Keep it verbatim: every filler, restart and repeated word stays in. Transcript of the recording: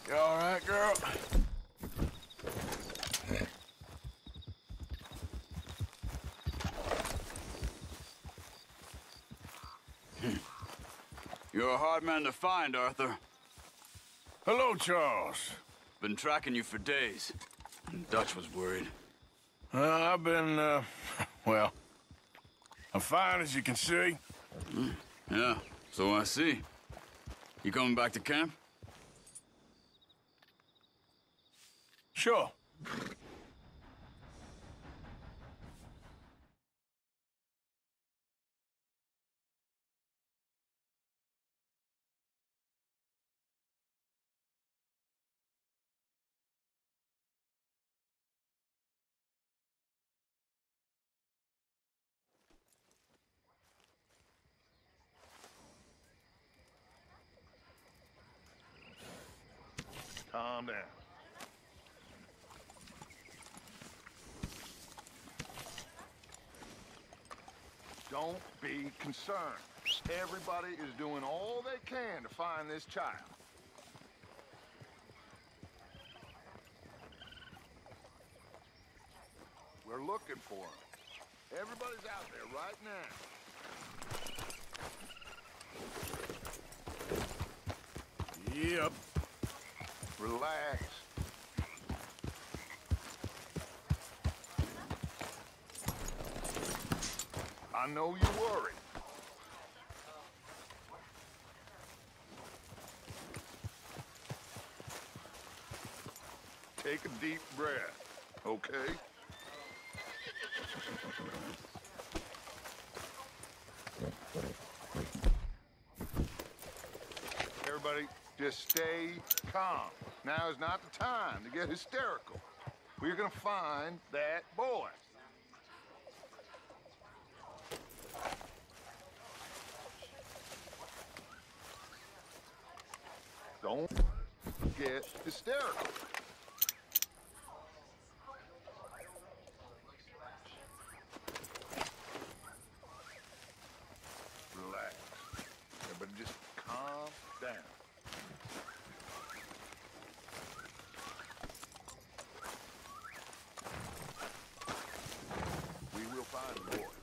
You all right, girl? You're a hard man to find, Arthur. Hello, Charles. Been tracking you for days. Dutch was worried. Uh, I've been, uh, well, I'm fine, as you can see. Mm, yeah, so I see. You coming back to camp? Sure. Calm down. Don't be concerned. Everybody is doing all they can to find this child. We're looking for him. Everybody's out there right now. Yep. Relax. I know you're worried. Take a deep breath, okay? Everybody, just stay calm. Now is not the time to get hysterical. We're gonna find that boy. Don't get hysterical. Relax. Everybody just calm down. We will find the boy.